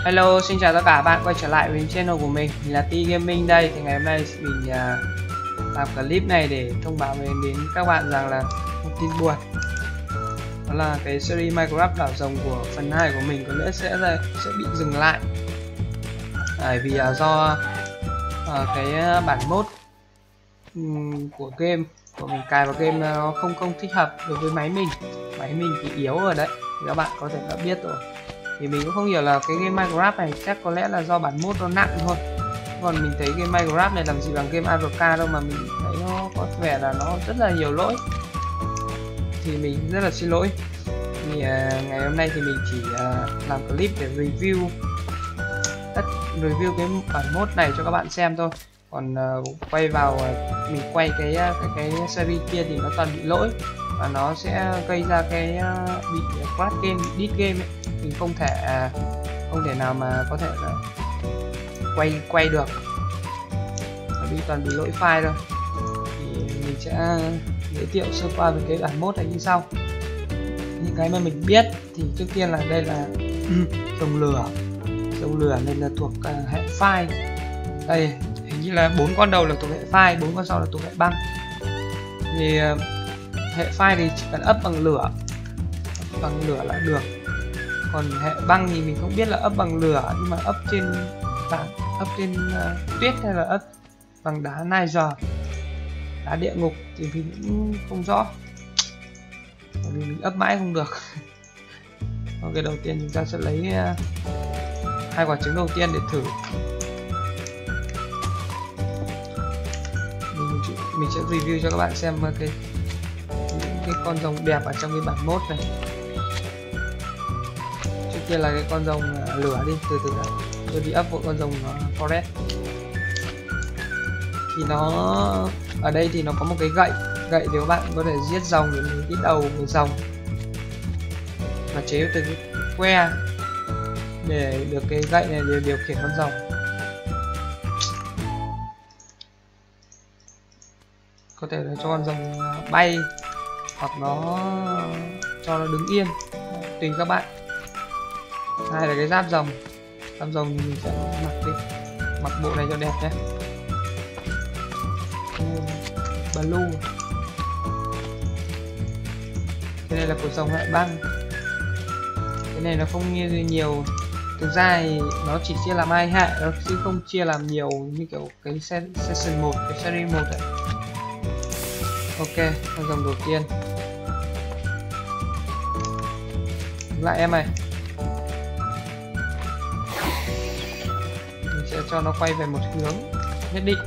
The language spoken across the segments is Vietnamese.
Hello, xin chào tất cả các bạn quay trở lại với channel của mình là T Gaming đây. Thì ngày hôm nay mình làm clip này để thông báo đến các bạn rằng là một tin buồn, đó là cái series Minecraft đảo rồng của phần 2 của mình có lẽ sẽ bị dừng lại, bởi vì do cái bản mod của game của mình cài vào game nó không thích hợp đối với máy mình thì yếu rồi đấy, thì các bạn có thể đã biết rồi. Thì mình cũng không hiểu là cái game Minecraft này, chắc có lẽ là do bản mod nó nặng thôi. Còn mình thấy game Minecraft này làm gì bằng game AFK đâu, mà mình thấy nó có vẻ là nó rất là nhiều lỗi. Thì mình rất là xin lỗi. Thì ngày hôm nay thì mình chỉ làm clip để review cái bản mod này cho các bạn xem thôi. Còn quay vào mình quay cái series kia thì nó toàn bị lỗi và nó sẽ gây ra cái bị crash game, bị delete game ấy. Mình không thể nào mà có thể là quay được, vì toàn bị lỗi file thôi. Thì mình sẽ giới thiệu sơ qua về cái bản mod này như sau. Những cái mà mình biết thì trước tiên là đây là rồng lửa nên là thuộc hệ file. Đây hình như là 4 con đầu là thuộc hệ file, 4 con sau là thuộc hệ băng. Thì hệ file thì chỉ cần ấp bằng lửa là được. Còn hệ băng thì mình không biết là ấp bằng lửa, nhưng mà ấp trên tuyết hay là ấp bằng đá Niger, đá địa ngục thì mình cũng không rõ, bởi vì mình ấp mãi không được. Ok, đầu tiên chúng ta sẽ lấy 2 quả trứng đầu tiên để thử. Mình sẽ review cho các bạn xem cái con rồng đẹp ở trong cái bản mod này. Trước tiên là cái con rồng lửa đi, từ từ đã. Tôi đi up một con rồng forest. Thì nó ở đây thì nó có một cái gậy thì các bạn có thể giết rồng để lấy cái đầu của rồng và chế từ cái que để được cái gậy này để điều khiển con rồng. Có thể là cho con rồng bay hoặc nó cho nó đứng yên, tùy các bạn. Hai là cái giáp rồng thì mình sẽ mặc bộ này cho đẹp nhé. Blue. Cái này là của rồng hệ băng. Cái này nó không nhiều, thực ra thì nó chỉ chia làm 2 hệ chứ không chia làm nhiều như kiểu cái session 1, cái series 1 ấy. Ok, con rồng đầu tiên. Lại em này. Mình sẽ cho nó quay về một hướng nhất định.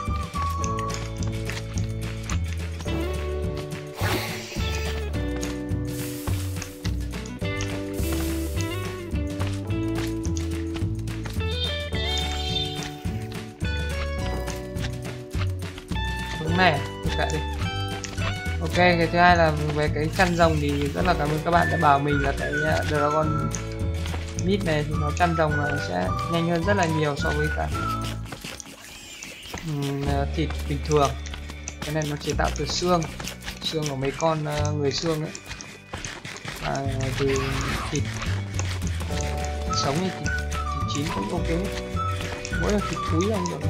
Hướng này, kệ đi. Ok, cái thứ hai là về cái chăn rồng thì rất là cảm ơn các bạn đã bảo mình là cái Dragon Meat này thì nó chăn rồng là sẽ nhanh hơn rất là nhiều so với cả thịt bình thường. Cái này nó chế tạo từ xương của mấy con người xương ấy, từ thịt sống hay thịt chín cũng ok, mỗi là thịt thúi là không được.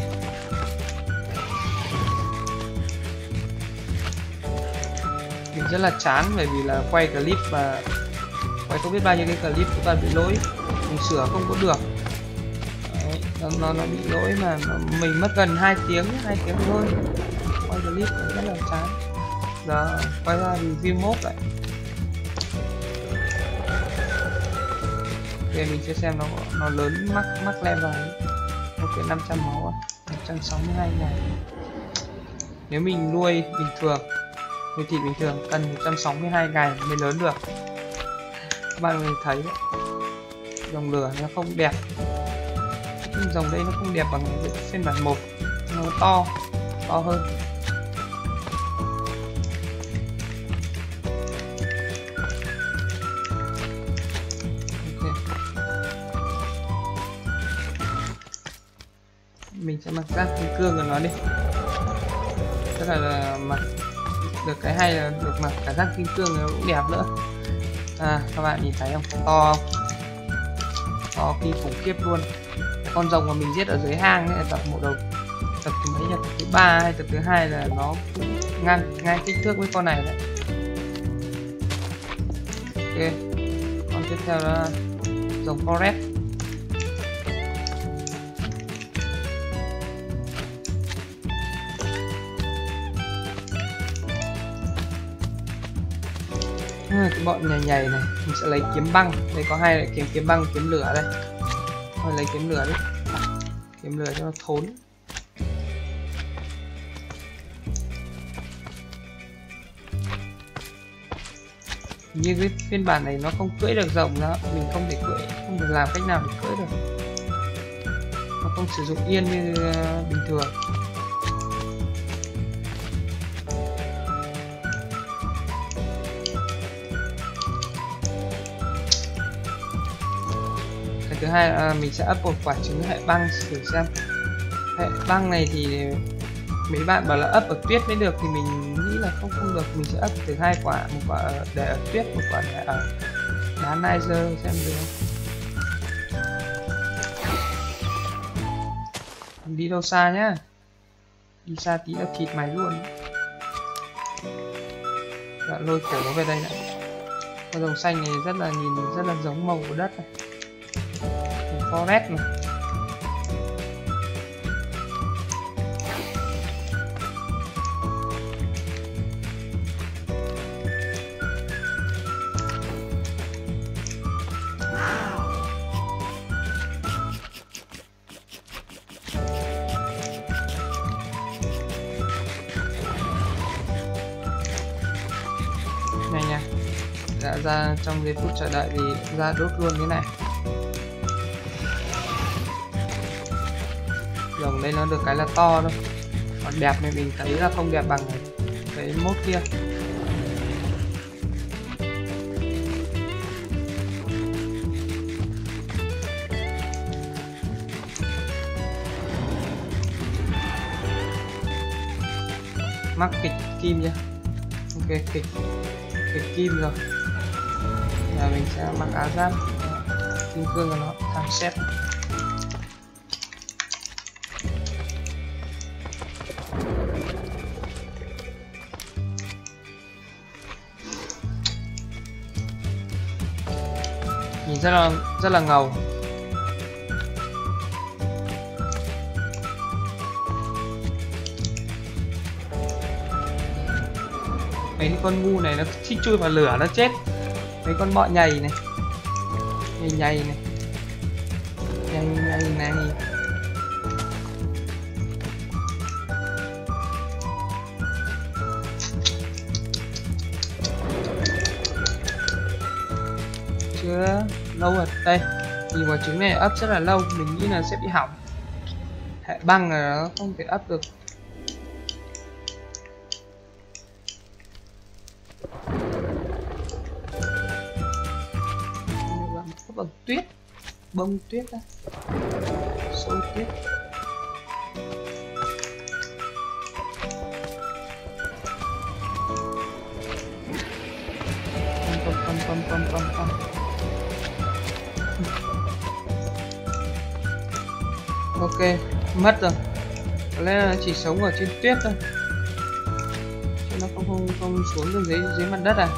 Mình rất là chán bởi vì là quay clip và quay không biết bao nhiêu cái clip của toàn bị lỗi, mình sửa không có được. Đấy, nó bị lỗi mà mình mất gần 2 tiếng thôi quay clip, rất là chán. Giờ quay ra review mốt vậy. Ok, mình sẽ xem nó lớn mắc level. Ok, 500 máu, 162 ngày. Nếu mình nuôi bình thường, nuôi thịt bình thường cần 162 ngày mới lớn được. Các bạn có thể thấy đấy, rồng lửa nó không đẹp, rồng đây nó không đẹp bằng phiên bản 1, nó to hơn. Okay. Mình sẽ mặc giáp kim cương của nó đi, tức là mặc được cái hay là được mặc cả giáp kim cương nó cũng đẹp nữa. Các bạn nhìn thấy không, to không? to khi khủng khiếp luôn. Con rồng mà mình giết ở dưới hang ấy, tập một đầu, tập thứ mấy nhỉ, tập thứ 3 hay tập thứ 2 là nó cũng ngang kích thước với con này đấy. Ok, con tiếp theo là rồng forest. Cái bọn nhảy này mình sẽ lấy kiếm băng, đây có hai loại kiếm băng, kiếm lửa đây. Thôi lấy kiếm lửa đi, kiếm lửa cho nó thốn. Như cái phiên bản này nó không cưỡi được rồng đó, mình không thể cưỡi, không được làm cách nào để cưỡi được, nó không sử dụng yên như bình thường. Cái thứ hai là mình sẽ up một quả trứng hệ băng thử xem. Hệ băng này thì mấy bạn bảo là up ở tuyết mới được thì mình nghĩ là không được, mình sẽ up từ 2 quả, một quả để ở tuyết, một quả để ở đá Niger xem được. Mình đi đâu xa nhá, đi xa tí là thịt mày luôn. Đã lôi cổ nó về đây này. Con rồng xanh này rất là nhìn rất là giống màu của đất này, forest này. Này nha, đã ra trong giây phút chờ đợi thì ra đốt luôn cái này. Rồng đây nó được cái là to thôi, còn đẹp này mình thấy là không đẹp bằng cái mốt kia. Mắc kịch kim chưa? Ok, kịch kim rồi. Giờ mình sẽ mặc áo giáp kim cương của nó, tham xét. Nhìn rất là ngầu. Mấy con ngu này nó thích chui vào lửa nó chết. Mấy con bọ nhầy này, nhầy này, nhầy này. Chưa lâu rồi đây, nhìn quả trứng này ấp rất là lâu, mình nghĩ là sẽ bị hỏng. Hệ băng là nó không thể ấp được. Ấp bằng tuyết, bông tuyết á, xôi tuyết. Pom. Ok, mất rồi. Có lẽ là chỉ sống ở trên tuyết thôi, chứ nó không xuống được dưới mặt đất à.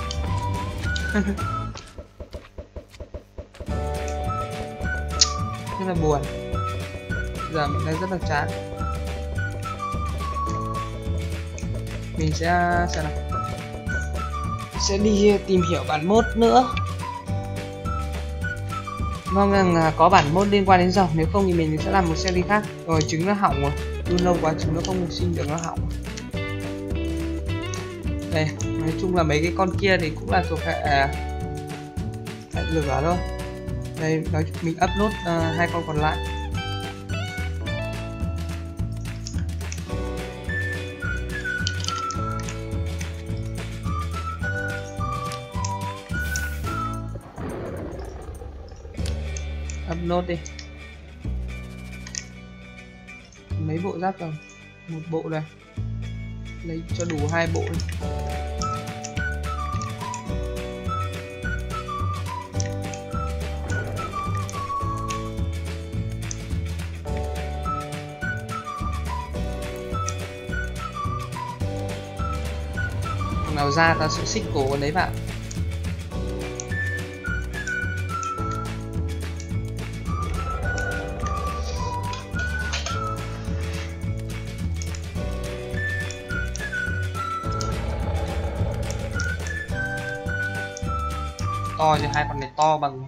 Rất là buồn. Giờ mình đang rất là chán. Mình sẽ đi tìm hiểu bản mốt nữa. Mong rằng có bản mốt liên quan đến rồng, nếu không thì mình sẽ làm một series khác. Rồi trứng nó hỏng rồi, đun lâu quá trứng nó không được sinh được, nó hỏng. Đây, nói chung là mấy cái con kia thì cũng là thuộc hệ lửa thôi. Đây, mình upload 2 con còn lại. Upload đi. Mấy bộ giáp rồi? Một bộ đây. Lấy cho đủ 2 bộ đi. nào ra ta sẽ xích cổ con đấy bạn. To chứ, hai con này to bằng,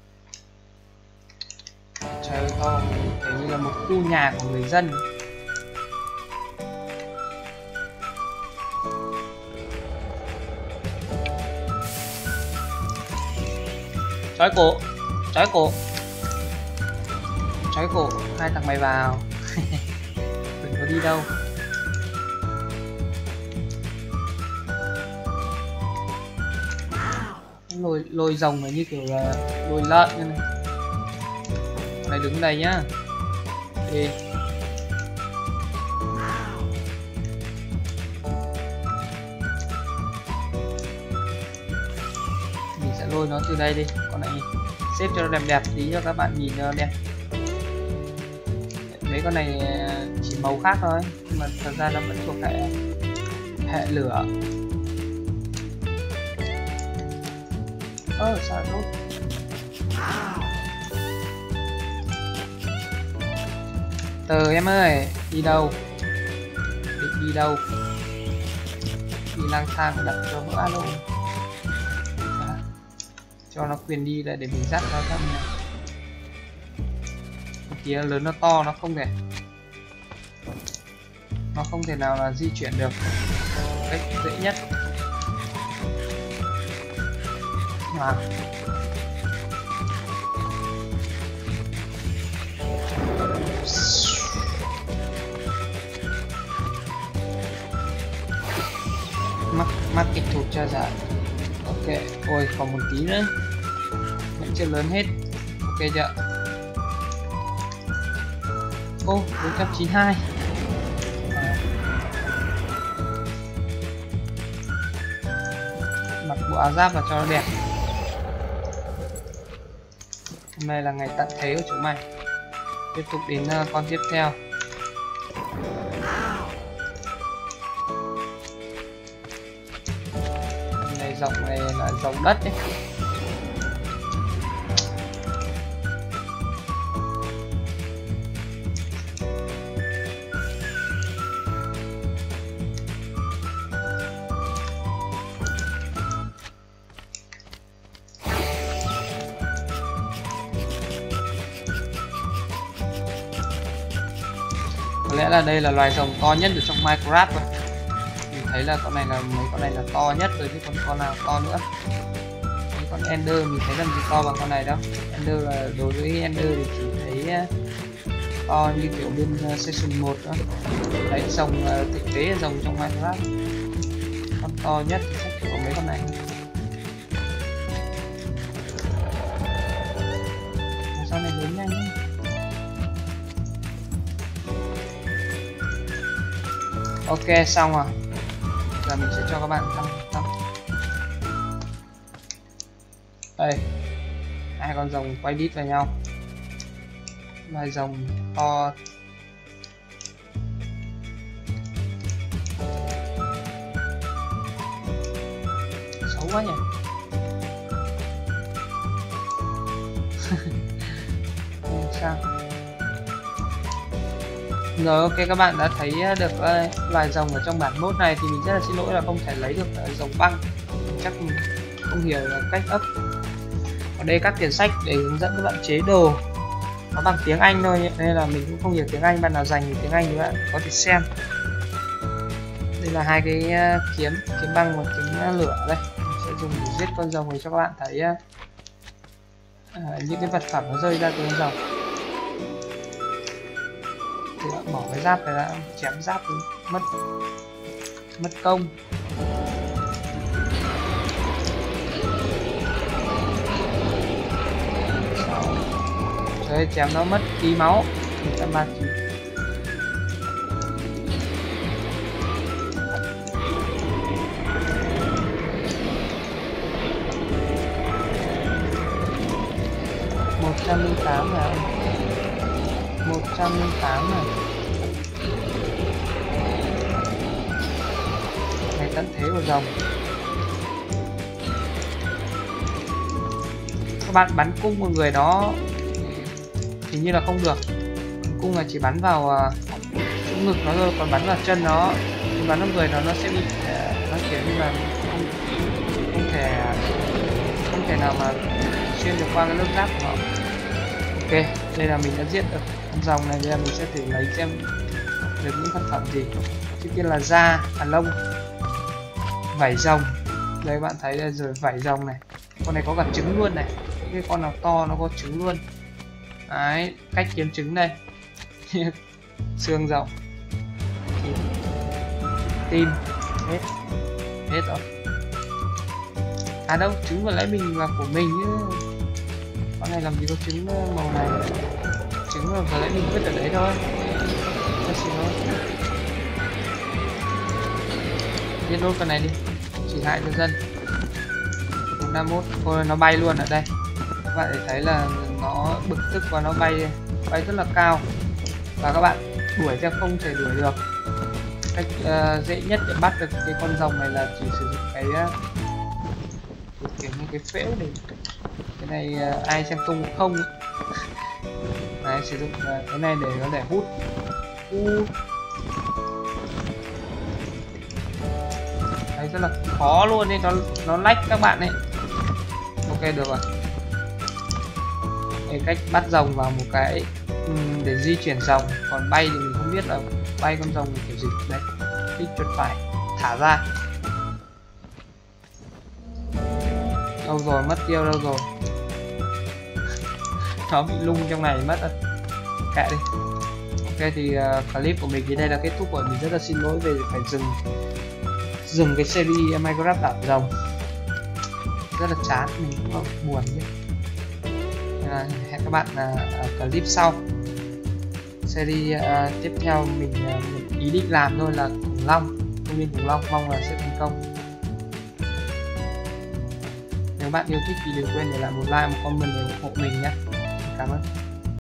trời ơi, to kiểu như là một khu nhà của người dân. Trói cổ, trói cổ, trói cổ, hai thằng mày vào. Đừng có đi đâu. Lôi rồng này như kiểu là lôi lợn như này. Con này đứng đây nhá. Đi. Mình sẽ lôi nó từ đây đi. Con này xếp cho nó đẹp đẹp tí cho các bạn nhìn cho nó đẹp. Mấy con này chỉ màu khác thôi, nhưng mà thật ra nó vẫn thuộc hệ lửa. Sao rút? Từ em ơi, đi đâu? Định đi đâu? Đi lang thang đặt cho vỡ luôn. Cho nó quyền đi lại để mình dắt nó thăm này. Kia lớn nó to, nó không thể nào là di chuyển được. Cách dễ nhất. Mắc kịch thuật cho giải. Ok, ôi còn một tí nữa, vẫn chưa lớn hết. Ok chưa? Ô, 492. Mặc bộ áo giáp vào cho nó đẹp. Hôm nay là ngày tận thế của chúng mày. Tiếp tục đến con tiếp theo. Con này rộng này là rộng đất đấy. Có lẽ là đây là loài rồng to nhất ở trong Minecraft rồi. Mình thấy là con này là mấy con này là to nhất rồi chứ còn con nào to nữa. Mấy con Ender mình thấy làm gì to bằng con này đâu. Ender là đối với Ender thì chỉ thấy to như kiểu bên Season 1 đó. Đấy, rồng thực tế là rồng trong Minecraft. Con to nhất thì chắc chỉ có mấy con này. Sao này lớn nhanh ấy. Ok, xong rồi. Giờ mình sẽ cho các bạn thăm. Đây, hai con rồng quay đít vào nhau. Loài rồng to. Xấu quá nhỉ. Sao? Rồi, ok, các bạn đã thấy được loài rồng ở trong bản mode này thì mình rất là xin lỗi là không thể lấy được rồng băng. Chắc mình không hiểu là cách up. Ở đây các quyển sách để hướng dẫn các bạn chế đồ, nó bằng tiếng Anh thôi nên là mình cũng không hiểu tiếng Anh. Bạn nào dành tiếng Anh thì bạn có thể xem. Đây là hai cái kiếm băng và kiếm lửa đây. Mình sẽ dùng để giết con rồng để cho các bạn thấy những cái vật phẩm nó rơi ra từ con rồng. Thì bạn bỏ cái giáp này ra, chém giáp thì mất công. Trời, chém nó mất tí máu. 139. này. 108 này. Ngày tận thế của rồng. Các bạn bắn cung một người đó hình như là không được, cung là chỉ bắn vào chỗ ngực nó thôi, còn bắn vào chân nó, bắn vào người nó sẽ bị nó kiểu như là không thể nào mà xuyên được qua cái lớp giáp của nó. Ok, đây là mình đã giết được con rồng này. Bây giờ mình sẽ thử lấy xem được những vật phẩm gì. Trước tiên là da, lông, vảy rồng. Đây bạn thấy đây rồi, vảy rồng này, con này có cả trứng luôn này, cái con nào to nó có trứng luôn đấy. Cách kiếm trứng đây. Xương rồng, tim, hết rồi. À đâu, trứng vừa nãy mình là của mình chứ, con này làm gì có trứng màu này, trứng là vừa nãy mình vứt ở đấy thôi. Giết nốt con này đi, chỉ hại cho dân. 51, thôi nó bay luôn ở đây. Các bạn để thấy là nó bực tức và nó bay rất là cao, và các bạn đuổi theo không thể đuổi được. Cách dễ nhất để bắt được cái con rồng này là chỉ sử dụng cái kiểu như cái phễu này. Cái này ai xem tung không đấy, sử dụng cái này để nó hút. Đấy, rất là khó luôn đấy, nó lách các bạn ấy. Ok được rồi. Cái cách bắt rồng vào một cái để di chuyển rồng, còn bay thì mình không biết là bay con rồng kiểu gì. Đấy, kích chuột phải thả ra. Đâu rồi, mất tiêu đâu rồi. Nó bị lung trong này mất rồi, kệ đi. Ok thì clip của mình thì đây là kết thúc rồi. Mình rất là xin lỗi về phải dừng cái series Minecraft đảo rồng, rất là chán, mình cũng buồn chứ. Hẹn các bạn ở clip sau. Series tiếp theo mình ý định làm thôi là khủng long, công viên khủng long, mong là sẽ thành công. Nếu bạn yêu thích thì đừng quên để lại một like, một comment để ủng hộ mình nhé. Cảm ơn.